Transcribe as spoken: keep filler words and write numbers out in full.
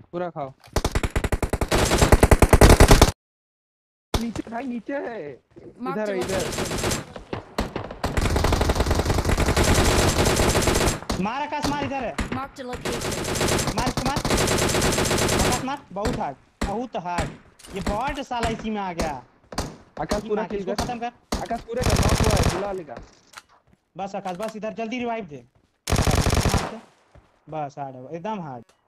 पूरा खाओ। नीचे भाई नीचे है। इधर है इधर। मार आकाश मार इधर है। Marked a location. मार इसको मार आकाश मार। बहुत हार्ड बहुत हार्ड। ये बॉट साला इसी में आ गया। आकाश की पूरा मार के किल इसको कर। खत्म कर। आकाश पूरे का नॉक हुआ है बुला लेगा। बस आकाश बस इधर जल्दी रिवाइव दे। आकाश इसको मार दे। बस हार्ड है एकदम हार्ड।